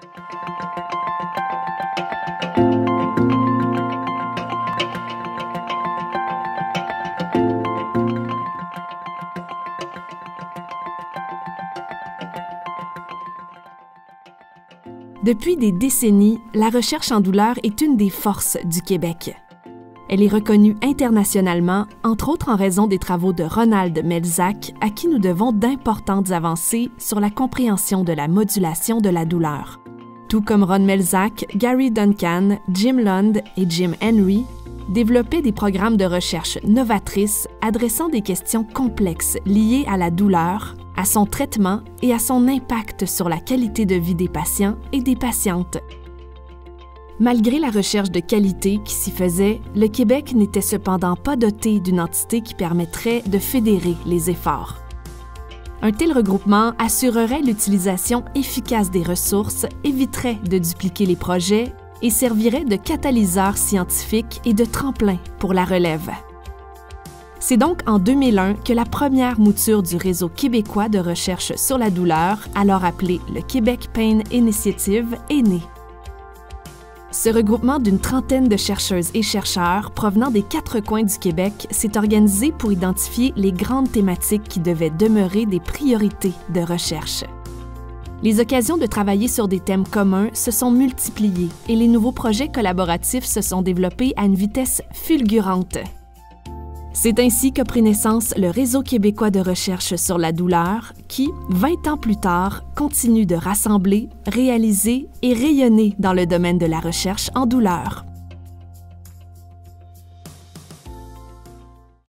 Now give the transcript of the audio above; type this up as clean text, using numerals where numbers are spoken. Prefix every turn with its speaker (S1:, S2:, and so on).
S1: Depuis des décennies, la recherche en douleur est une des forces du Québec. Elle est reconnue internationalement, entre autres en raison des travaux de Ronald Melzack, à qui nous devons d'importantes avancées sur la compréhension de la modulation de la douleur. Tout comme Ron Melzack, Gary Duncan, Jim Lund et Jim Henry développaient des programmes de recherche novatrices adressant des questions complexes liées à la douleur, à son traitement et à son impact sur la qualité de vie des patients et des patientes. Malgré la recherche de qualité qui s'y faisait, le Québec n'était cependant pas doté d'une entité qui permettrait de fédérer les efforts. Un tel regroupement assurerait l'utilisation efficace des ressources, éviterait de dupliquer les projets et servirait de catalyseur scientifique et de tremplin pour la relève. C'est donc en 2001 que la première mouture du Réseau québécois de recherche sur la douleur, alors appelé le Québec Pain Initiative, est née. Ce regroupement d'une trentaine de chercheuses et chercheurs provenant des 4 coins du Québec s'est organisé pour identifier les grandes thématiques qui devaient demeurer des priorités de recherche. Les occasions de travailler sur des thèmes communs se sont multipliées et les nouveaux projets collaboratifs se sont développés à une vitesse fulgurante. C'est ainsi qu'a pris naissance le Réseau québécois de recherche sur la douleur qui, 20 ans plus tard, continue de rassembler, réaliser et rayonner dans le domaine de la recherche en douleur.